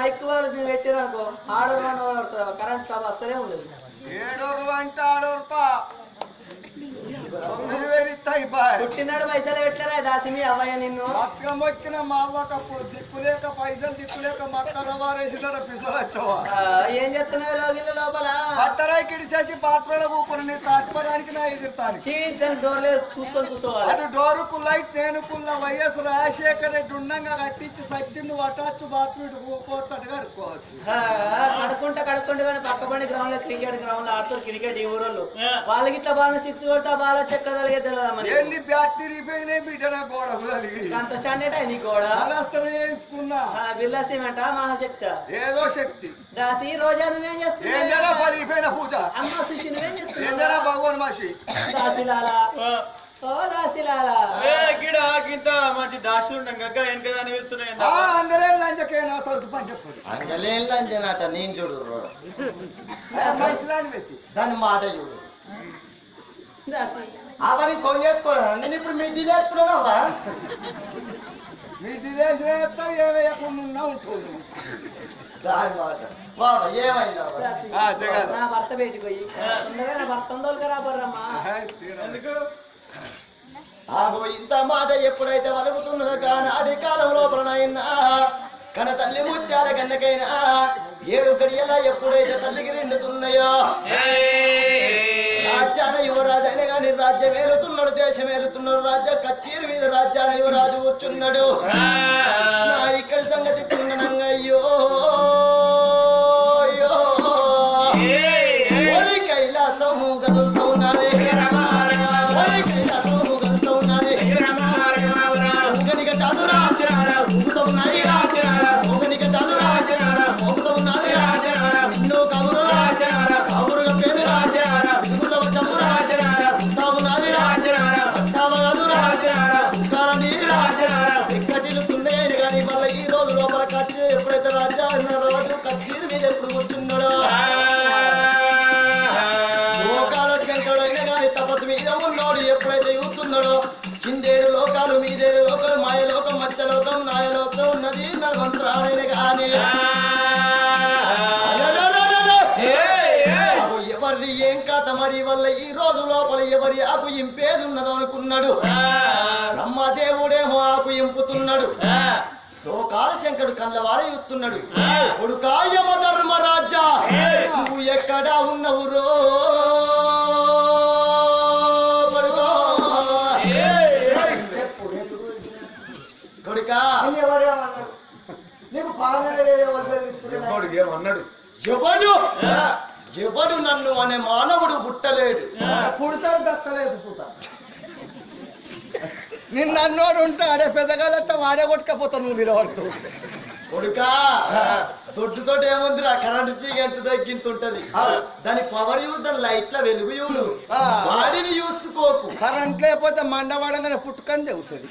Bike వాళ్ళు పెట్టినాకో ఆడోరు current stop అసలే ఉండదు. ఏడోరు అంటే ఆడోరుతా పుట్టినాడు పైసలు పెట్టలేరా దాసి మీ అవ్వయ్య నిన్ను బతుకమ్మ మొక్కిన మా అవ్వకప్పుడు దిక్కులేక పైసలు దిక్కులేక మక్కల వారేసిన పిసలు వచ్చావా ఏం చెప్తున్నావు లోగిళ్ళ లోపల బట్టరాయి కిడిసేసి పాత్రలో కూకుని నీ తాత్పర్యానికి నా ఎదురుతాను డోర్లే చూసుకొని కూర్చోవాలి. అటు డోరు కుల్లైట్ నేను కుల్ల వైఎస్ రాజశేఖర్ రెడ్డి ఉండంగా కట్టించి సచ్చిన్ను వటచ్చు బాత్రూమ్ ఇటు కూకోవచ్చు అటు కడుక్కోవచ్చు. కడుక్కుంటే కానీ పక్కపండి గ్రౌండ్ లో క్రికెట్ గ్రౌండ్ లో ఆడుతారు క్రికెట్ ఈ ఊరోళ్ళు వాళ్ళకి ఇట్లా బాగా 6 కొడతా బాగా చెక్కదలిగే తెలియదు. ఎన్ని బ్యాటరీ పోయినాయి బిడ్డ గోడ అంత స్టాండర్డ్ అయి నీ గోడ వేయించుకున్నా బిర్లా సిమెంటా మహాశక్తి ఏదో శక్తి దాసి రోజా నువ్వేం చేస్తున్నావు? ఏందైనా పలిపోయిన పూజ అమ్మ సుషి నువ్వేం చేస్తున్నావు? ఏందైనా భగవాన్ మాసి దాసిలాలా ఓ దాసిలాలా గిడ గింత మంచి దాసులు వెనకదాన్ని వెళ్తున్నాయి. అందరే లంచకేనా తలుపు పని చెప్పదు అంగలే లంచనట నేను చూడు మంచిదాన్ని పెట్టి దాని మాట చూడు దాసి అవన్నీ కొనేసుకోరా నేను ఇప్పుడు మీ దిలేస్తున్నావా మీ దిలేసిన ఏమేయకుండా ఉంటుంది దాని మాట బాబా ఏమైందా నా భర్త బయటికి పోయి నా భర్త రాబోరమ్మా ఎందుకు ఆగో ఇంత మాట ఎప్పుడైతే వలుగుతున్నదో కానీ అడి కాలం లోపలనైనా కన తల్లి ముత్యాల కన్నకైనా 7 గడియలా ఎప్పుడైతే తల్లికి రెండుతున్నాయో రాజ్యాన యువరాజు అయినా కానీ రాజ్యం ఏలుతున్నాడు దేశం ఏలుతున్నాడు రాజ్య కచ్చేరి మీద రాజ్యాన యువరాజు కూర్చున్నాడు నా ఇక్కడ సంగతి చిన్ననంగయ్యో కైలాసము గదులుతున్నది కైలాసము గదులుతున్నది ఎప్పుడైతే రాజా రాజు కచ్చీరు మీద ఎప్పుడు కూర్చున్నాడో లోకాల శంకరుడు అయినా కానీ తపస్సు మీద ఉన్నాడు ఎప్పుడైతే చూస్తున్నాడో కిందేడు లోకాలు మీదేడు లోకాలు మాయలోకం మత్స్యలోకం నాయలోకం ఉన్నది నడమంత్రాడైన కానీ ఎవరిది ఏం కథ మరి వల్ల ఈ రోజు లోపల ఎవరి ఆకు ఇంపేది ఉన్నదో అనుకున్నాడు బ్రహ్మదేవుడేమో ఆకు ఇంపుతున్నాడు లోకాల శంకరుడు కళ్ళవాడ యుతున్నాడు కొడుకాయమ ధర్మరాజా నువ్వు ఎక్కడా ఉన్నవు రో కొడుకా నీకు పాలన ఏమన్నాడు ఎవడు ఎవడు నన్ను అనే మానవుడు పుట్టలేడు పుడతారు దక్కలేదు పుట్ట నిన్న అన్నోడు ఉంటే ఆడే పెద్దగాలతో వాడే కొట్టుకపోతావు నువ్వు నిలబడుతావు కొడుకా తొట్టుతోటి ఏముందిరా కరెంటు తీగ ఎంత తగ్గింతుంటది దాని పవర్ చూడు దాని లైట్ల వెలుగు చూడు వాడిని చూసుకోకు కరెంట్ లేకపోతే మండవాడంగానే పుట్టుకొని తెగుతుంది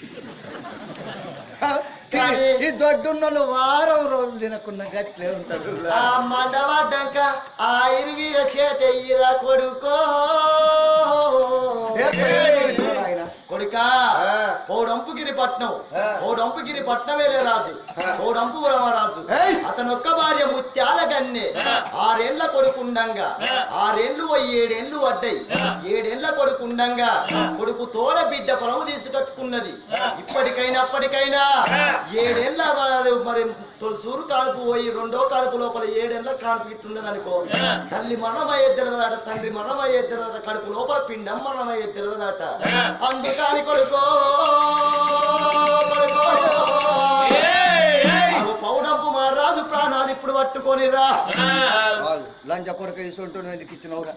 ఈ దొడ్డున్నోళ్ళు వారం రోజులు తినకున్న గట్లే ఉంటారు ఆ మండవాడ్డాక ఆ ఇరువీర చేతయ్యిరా కొడుకో కొడుకా కోడంపుగిరి పట్నం కోడంపుగిరి పట్నమేలే రాజు కోడంపు రాజు అతను ఒక్క భార్య ముత్యాల గన్నె 6 ఏళ్ల కొడుకుండంగా 6 ఏళ్లు 7 ఏళ్లు పడ్డాయి 7 ఏళ్ల కొడుకుండంగా కొడుకు తోడ బిడ్డ పొలము తీసుకొచ్చుకున్నది ఇప్పటికైనా అప్పటికైనా 7 ఏళ్ల మరి తొలిసూరు కానుపు పోయి 2వ కానుపు లోపల 7 ఏళ్ల కానుపు ఇట్టున్నది అనుకో తల్లి మరణమయ్యే తెలియదాట తండ్రి మరణమయ్యే తెలియదాట కడుపు లోపల పిండం మరణమయ్యే తెలియదాట అందుకని కొడుకో పౌడప్పు మా రాజు ప్రాణాలు ఇప్పుడు పట్టుకొనిరా లంచ కొడుకు ఇసుంటూ ఎందుకు ఇచ్చినవురా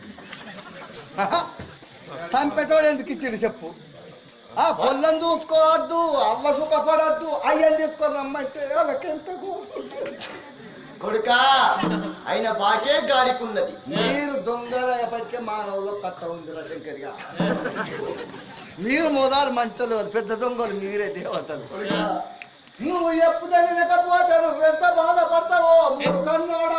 చంపెట్టోడు ఎందుకు ఇచ్చిండు చెప్పు ఆ పొల్లం చూసుకోవద్దు అవ్వ సుఖపడద్దు అయ్యని తీసుకొని రమ్మంటే ఎంత కొడుకా అయిన బాకే గాడికున్నది మీరు దొంగల ఎప్పటికే మానవులో కట్ట ఉంది శంకర్గా మీరు మొదలు మంచలు పెద్ద దొంగలు మీరే దేవతలు నువ్వు ఎప్పుడు వినకపోతే నువ్వు ఎంత బాధపడతావో మూడు కన్నోడా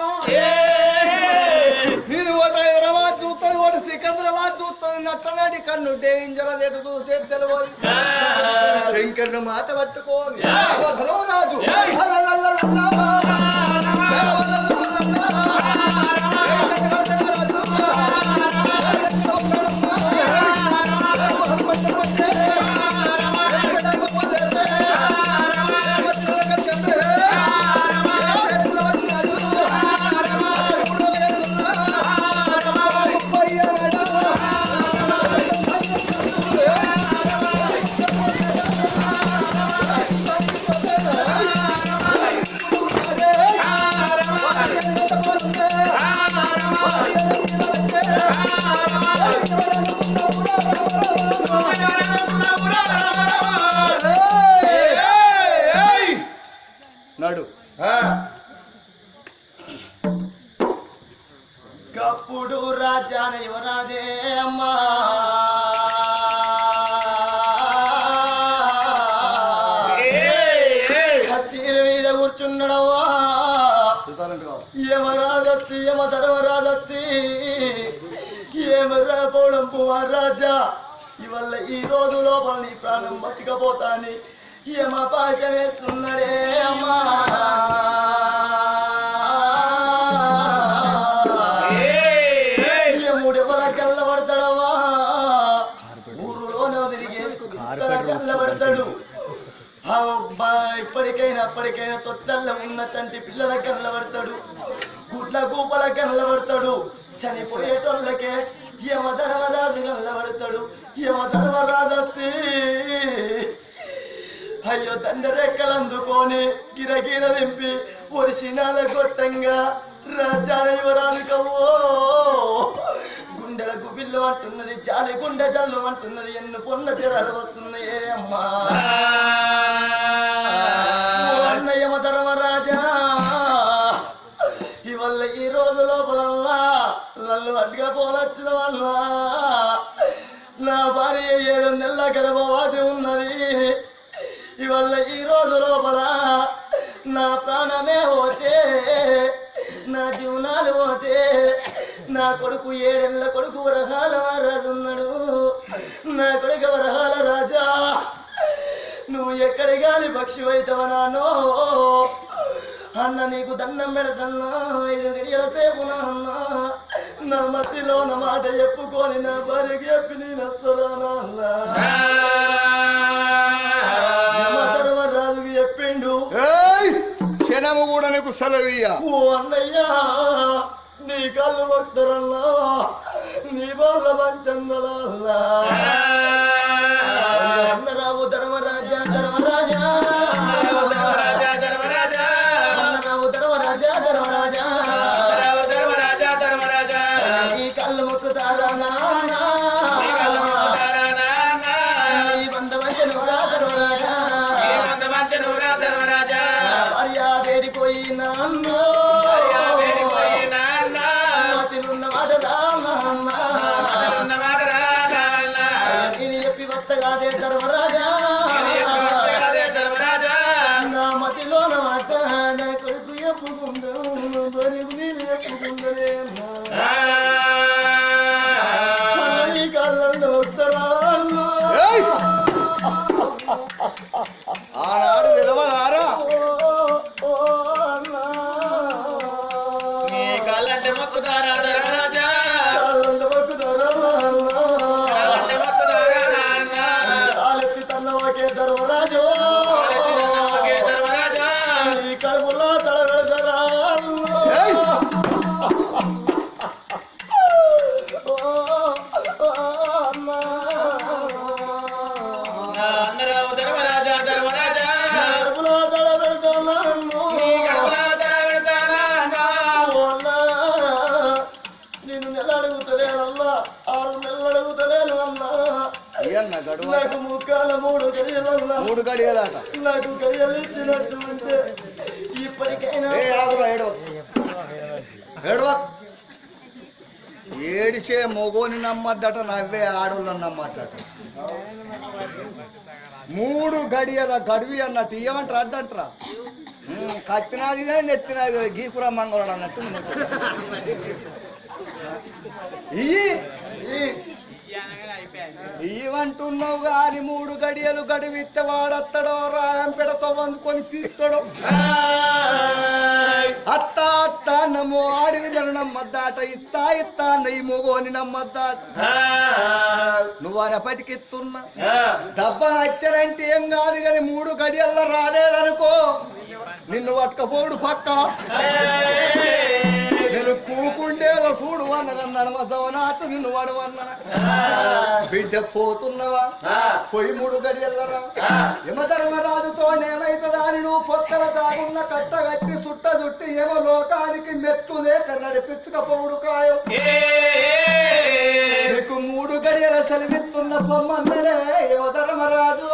నీది ఒకటి హైదరాబాద్ చూస్తుంది ఒకటి సికింద్రాబాద్ చూస్తుంది నట్టనాడి కన్ను డేంజర్ అది ఎటు చూసే తెలియదు శంకరుని మాట పట్టుకోని రాజు యమరాజొచ్చి యమధర్మరాజొచ్చి ఏమరాపోవడం రాజా ఇవల్ల ఈ రోజు లోపల నీ ప్రాణం బతికపోతాని యమ పాశ వేస్తున్నాడే అమ్మా యముడెవర కళ్ళబడతాడమ్మా ఊరులోనే తిరిగి కళ్ళబడతాడు ఇప్పటికైనా తొట్టల్లో ఉన్న చంటి పిల్లల కళ్ళబడతాడు గుడ్ల కూపల కళ్ళబడతాడు చనిపోయేటోళ్ళకే యమధర్మరాజు కళ్ళబడతాడు యమధర్మరాజు వచ్చి అయ్యో దండరెక్కలు అందుకొని గిరగిర దింపి ఒరిసినాల గొట్టంగా రాజాన యువరాలు కవ్వో గుండెలకు బిల్లు అంటున్నది జాలి గుండె జల్లు అంటున్నది ఎన్ను పొన్న జరాలు వస్తున్నాయే అమ్మా అన్నయ్య యమధర్మరాజా ఇవల్ల ఈ రోజు లోపలల్లా నన్ను అడ్డుగా పోలొచ్చిన వల్ల నా భార్య 7 నెలల గర్భవతి ఉన్నది ఇవల్ల ఈ రోజు లోపల నా ప్రాణమే పోతే నా జీవనాలు పోతే నా కొడుకు 7 ఏళ్ల కొడుకు వరహాల రాజు ఉన్నాడు నా కొడుకు వరహాల రాజా నువ్వు ఎక్కడి గాని పక్షి అవుతావనానో అన్న నీకు దండం పెడతన్నా 5 గడియల సేపు అన్న నా మధ్యలో నా మాట చెప్పుకొని నా భార్యకి చెప్పి నేను వస్తానా రాజుకి చెప్పిండు క్షణము కూడా నీకు సెలవయ్యా ఓ అన్నయ్యా నీ కళ్ళు భక్తురల్లా నీ బాల పంచందలా అన్నరావు ధర్మరాజా ధర్మరాజా అన్నరావు ధర్మరాజా ధర్మరాజా నీ కళ్ళు మొక్కుతారా నానా నీ బంధవంచనురా ధర్మరాజా భార్య వేడిపోయినా తిరున్న నేను చెప్పి వస్తగాదే ధర్మరాజా నా మతిలో మాట నా కొడుకు చెప్పుకుంటా నేను చెప్పుకుంటనే కళ్ళంలో వస్తారా ఆనాడు విలువదారా కాళ్ళంటే మొక్కుతారా ధర్మరాజా తన్నవాకే ధర్మరాజు ధర్మరాజా ఈ కడుపులో తలగడతారా అన్నరావు ధర్మరాజా ధర్మరాజా కడుపులో తలగడతాను నేను నెల అడుగుతలేనమ్మా 6 నెలలు అడుగుతలేను అమ్మా నాకు ముక్కాల 3 గడియలన్నా 3 గడియలాట నాకు గడియలు ఇచ్చినట్టు ఉంటే ఇప్పటికైనా ఏడిసే మొగోని నమ్మద్దట నవ్వే ఆడోళ్ళని నమ్మద్దట 3 గడియల గడివి అన్నట్టు ఏమంటారు అద్దంటారా కత్తినాది నెత్తినాది గీకురా మంగళం అన్నట్టు ఇవంటున్నావు గాని 3 గడియలు గడివిత్తే వాడత్తడో రాయం పెడతో వందుకొని తీస్తాడు అత్త అత్త నమ్మో ఆడివి నమ్మద్దాట ఇత్తా ఇత్తా అన్న ఈ మొగోని నమ్మద్దాట నువ్వు అరపటికిస్తున్నా దెబ్బ నచ్చరంటే ఏం కాదు కానీ 3 గడియల్లో రాలేదనుకో నిన్ను పట్టుకపోడు పక్క నేను కూకుండేదో చూడు అన్నదన్నాడు మా జవనాథు నిన్ను వాడవన్నా బిడ్డ పోతున్నవా పోయి 3 గడియల్లరా యమధర్మరాజుతో ఏమైతుందా అని నువ్వు పొక్కల దాగున్న కట్ట కట్టి సుట్ట చుట్టి ఏమో లోకానికి మెట్టు లేక నడిపించకపోవుడు కాయం నీకు 3 గడియల సెలవిస్తున్న పొమ్మన్నడే యమధర్మరాజు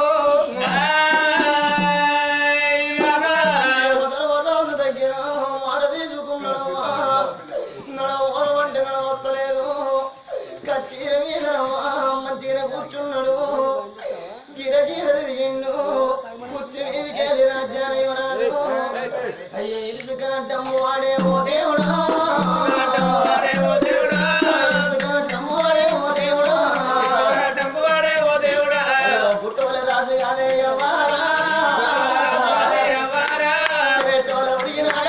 దగ్గర మాట తీసుకున్నాడు నడవంటే నడవస్తలేదు కచ్చీర మీద మంచిగా కూర్చున్నాడు గిరగిర తిరిగిండు కుర్చీ మీదకి రాజ్యాన్ని అయ్యో ఇరుసుగడ్డము వాడే ఓ దేవుడా పుట్టోల రాజు అనే వారా పెట్టోల ఉడిగినాడే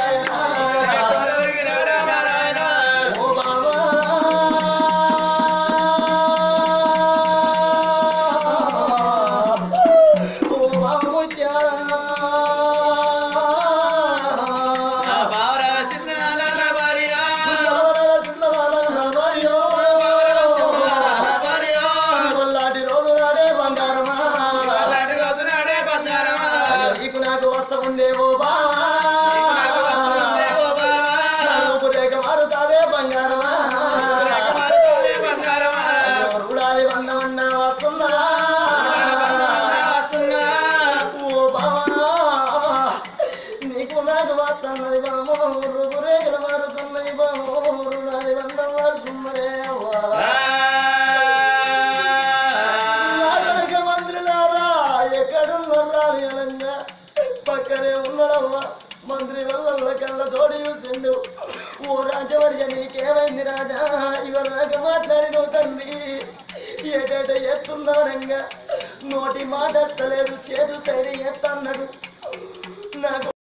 ఓ బాబా ఓ బాబు నాకు వస్తముందేవో బావా రేఖ మారుతావే బంగారమా రుడాలి బంధమన్న వస్తుందా ఓ బావా నీకు నాకు వస్తున్నది బామో రేఖలు మారుతున్నాయి బామో రుడాలి బంధం వస్తున్నదే మంత్రులారా ఎక్కడున్నారా పక్కనే ఉన్నాడవ్వా మంత్రి వల్ల కళ్ళ తోడి చూసిండు ఓ రాజవర్య నీకేమైంది రాజా ఇవరాక మాట్లాడినవు తండ్రి ఏటేట ఎత్తున్నాడంగా నోటి మాట వస్తలేదు చేదు సైరి ఎత్తన్నాడు నాకు